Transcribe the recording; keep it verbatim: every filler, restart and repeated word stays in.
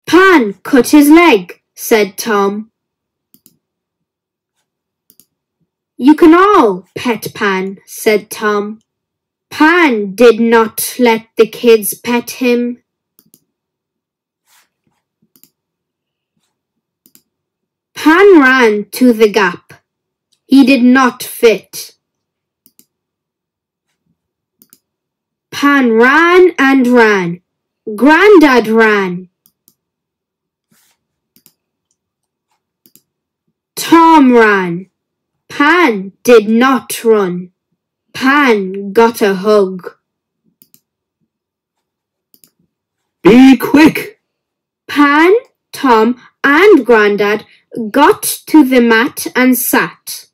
Pan cut his leg, said Tom. You can all pet Pan, said Tom. Pan did not let the kids pet him. Pan ran to the gap. He did not fit. Pan ran and ran. Grandad ran. Tom ran. Pan did not run. Pan got a hug. Be quick! Pan, Tom and Grandad got to the mat and sat.